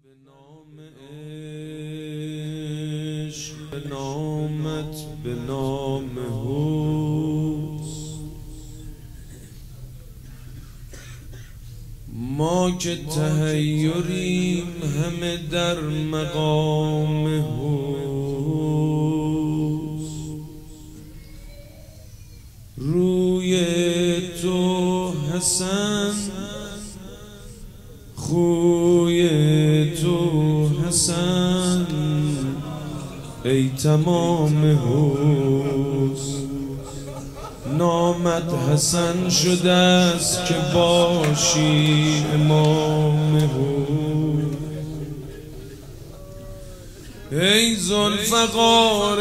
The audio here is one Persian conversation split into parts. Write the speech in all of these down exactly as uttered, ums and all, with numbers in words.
به نام عشق، به نامت، به نام حسن، ما که تحیریم همه در مقام حسن. روی تو حسن، خوی تو حسن، ای تمام حسن. نامت حسن شده است که باشی امام حسن. ای ذوالفقار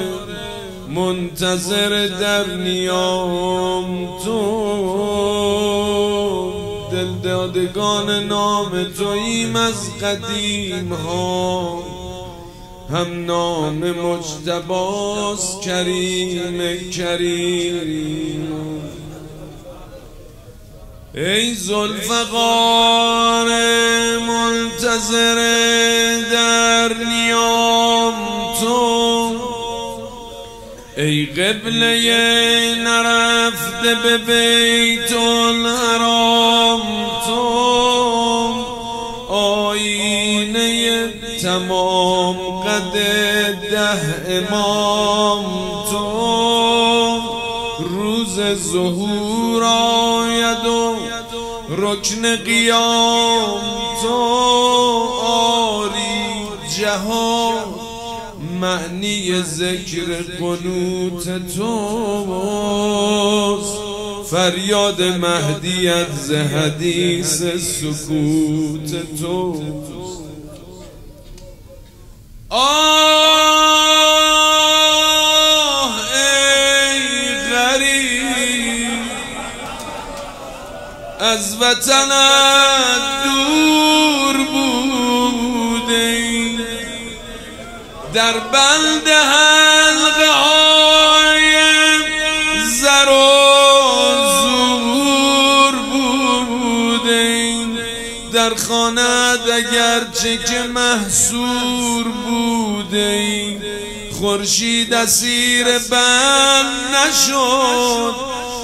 منتظر در نیام تو، دلدادگان نام توییم از قدیم ها، هم نام مجتباست کریم کریم. ای ذوالفقار منتظر در نیام تو، ای قبله نرفته به بیت الحرام تو، آینه تمام قد ده امام تو. روز ظهور آید و رکن قیام تو، آری جهان معنی ذکر قنوت توست. فریاد مهدیت ز حدیث سکوت تو. آه ای غریب از وطنت دور بودی، در بند حلقه های زر و زور بودی، در خانه اگرچه که محصور بودی، خورشید اسیر بند نشد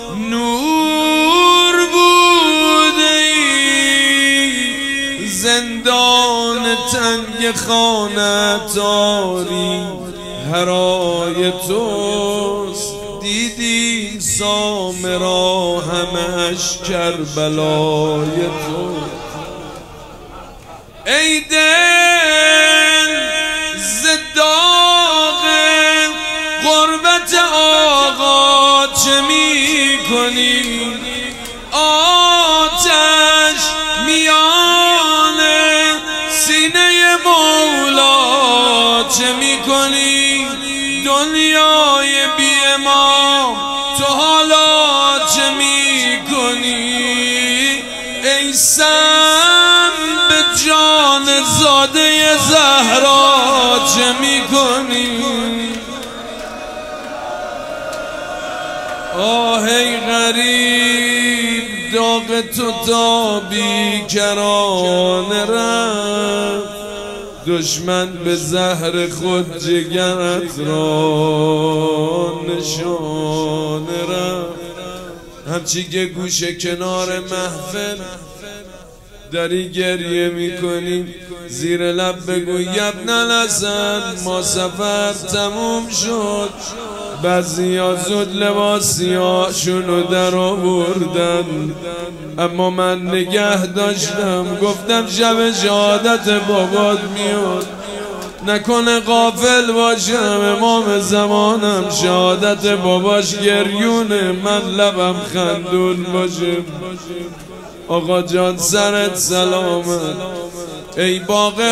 نور بودی. زندان تنگ خانه تاری هرای توست، دیدی سامرا همش کربلای تو. ای دل ز داغ غربت آقا چه می کنی؟ آتش میان سینه مولا چه می کنی؟ دنیای بی امام تو حالا چه می کنی؟ ای سم به جان زاده زهرا چه می کنی؟ آه ای غریب داغ تو تا بیکران رفت، دشمن به زهر خود جگرت را نشان رفت. همچی که گوشه کنار محفل داری گریه میکنی، زیر لب بگو یبن الاسد ما سفر تموم شد. بعضیا زود لباسی هاشونو در آوردن، اما من نگه داشتم، گفتم شب شهادت بابات میاد، نکنه غافل باشم امام زمانم شهادت باباش گریونه، من لبم خندون باشه. آقا جان سرت سلامت، ای باغ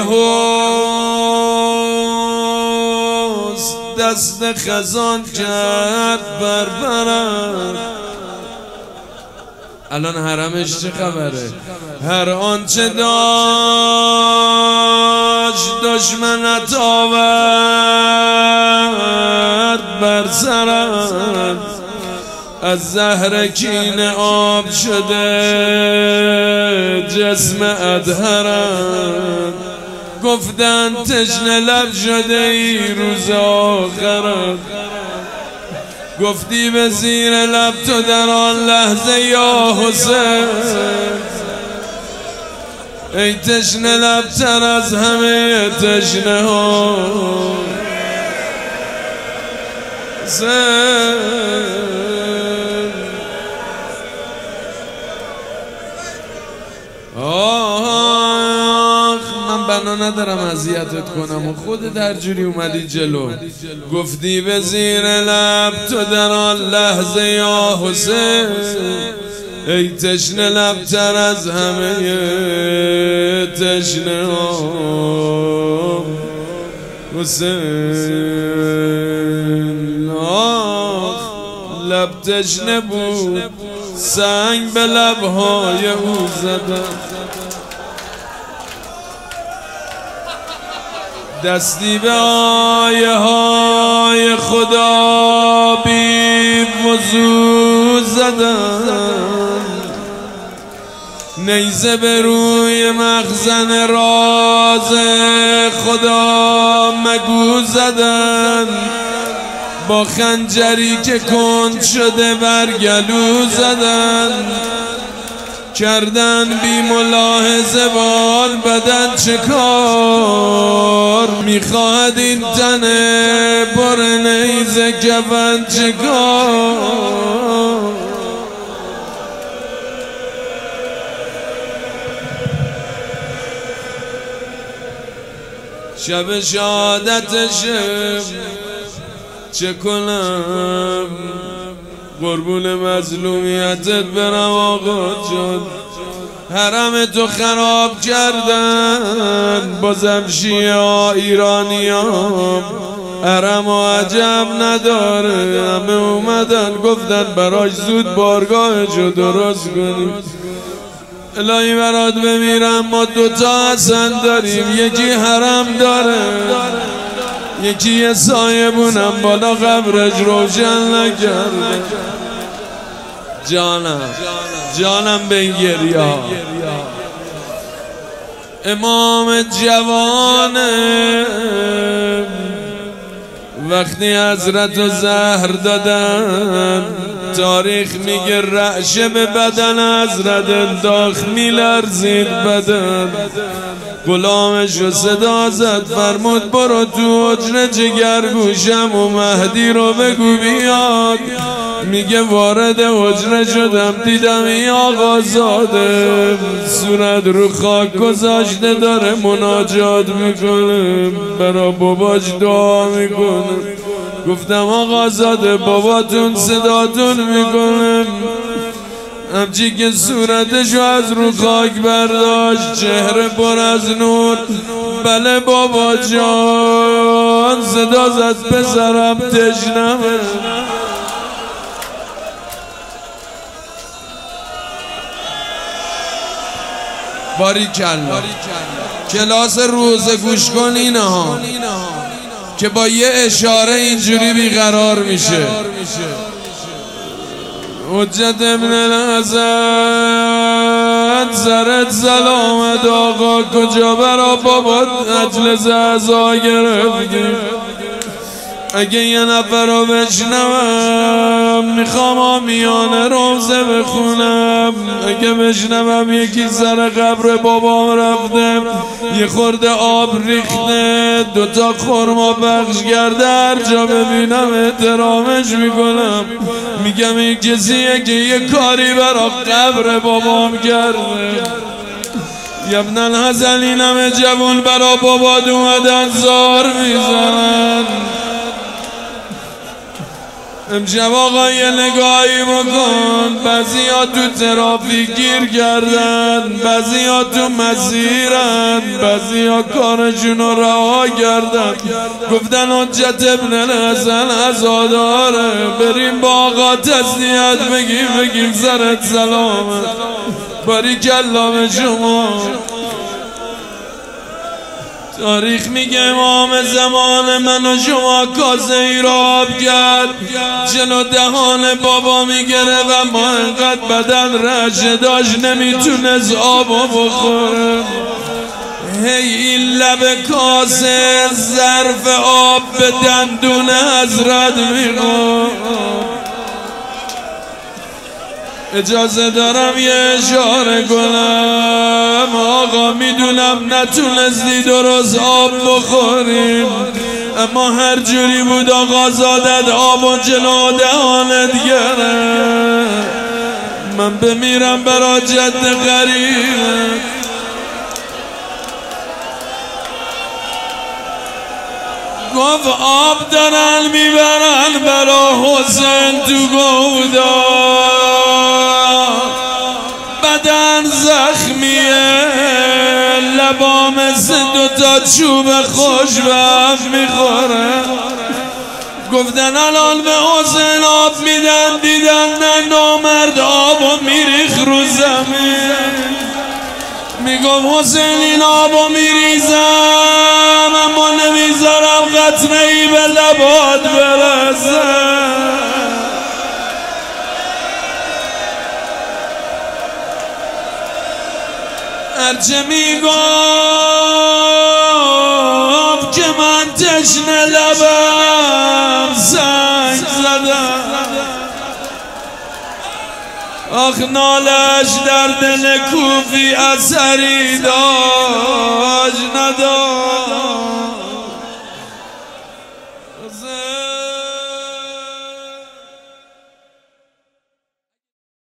حسن دست خزان کرد بربرم. الان حرمش چه خبره؟ هر آنچه داشت دشمنت آورد بر سرم، از زهر کینه آب شده جسم ادهرم. گفتن تشنه لب شده ای روز آخر، گفتی به زیر لب تو در آن لحظه یا حسین، ای تشنه لب تر از همه تشنه ها حسین. آخ من بنا ندارم اذیتت کنم و خودت هر جوری اومدی جلو، گفتی به زیر لب تو در آن لحظه یا حسین، ای تشنه لب تر از همه تشنه ها حسین. آخ لب تشنه بود سنگ به لبهای او زدن، دستی به آیه های خدا بی وضو زدن، نیزه به روی مخزن راز خدا مگو زدن، با خنجری که کند شده بر گلو زدن، کردن بی ملاحظه بال بدن چه کار، میخواهد این تن پر نیزه کفن چه کار. شب شهادتشه چه کنم، قربون مظلومیتت برم آقا جان، حرم تو خراب کردن بازم شیعه ها ایرانی ها، حرم و عجب نداره، همه اومدن گفتن براش زود بارگاهشو درست کنیم. الهی برات بمیرم ما دوتا حسن داریم، یکی حرم داره یکی یه سایبونم بالا قبرش روشن نکرده. جانم جانم به این گریه ها، امام جوانه وقتی حضرت و زهر دادن، تاریخ میگه رعشه به بدن حضرت انداخت میلرزید بدن، غلامش رو صدا زد فرمود برو تو حجره جگرگوشم و مهدی رو بگو بیاد. میگه وارد حجره شدم دیدم این آقا زاده صورت رو خاک گذاشته داره مناجات میکنه، برا باباش دعا میکنه. گفتم آقا زاده باباتون صداتون میکنه، همچی که صورتشو از رو خاک برداشت چهره پر از نور، بله بابا جان صدا زد پسرم تشنمه. باریکلا کلاس روزه گوش کن اینه ها که با یه اشاره اینجوری بیقرار میشه. حجت ابن الحسن سرت سلامت آقا، کجا برا بابا اجلس ازا گرفتیم؟ اگه یه نفر رو بشنوم میخوام آمیانه روزه بخونم، اگه بشنوم یکی سر قبر بابام رفته یه خورده آب ریخته دوتا خورما بخش کرده، هر جا ببینم احترامش میکنم، میگم این کسیه که یه کاری برا قبر بابام کرده. یبن الحسن این همه جوون برا بابات اومدن زار میزنن. امشب آقا یه نگاهی بکن، بعضی ها تو ترافیک گیر کردن، بعضی ها تو مسیرن، بعضی ها کارشون رو رها کردن، گفتن حجت ابن الحسن عزاداره، بریم با آقا تسلیت بگیم بگیم سرت سلامت. باریکلا به شما. تاریخ میگه امام زمان من و شما کاسه ای را آب کرد جلو دهان بابا میگره و ما انقدر بدن رشه داشت نمیتونست آب بخوره. هی این لب کاسه ظرف آب به دندون حضرت میخواد. اجازه دارم یه اشاره کنم آقا، میدونم نتونستی درست آب بخوریم، اما هر جوری بود آقا زادت آب و جلو دهانت گرفت. من بمیرم برا جد غریب. گفت آب دارن میبرن برا حسین تو گودا، بدن زخمیه لبا مثل دوتا چوب خوشبخت میخوره. گفتن الان به حسین آب میدن، دیدن نه نامرد آبو میریخ رو زمین. میگفت حسین این آبو میریزم اما نمیذارم قطره ای به لبات برسه. هرچه میگفت که من تشنه لبم سنگ زدم، آخ نالش در دل کوفی اثری داشت.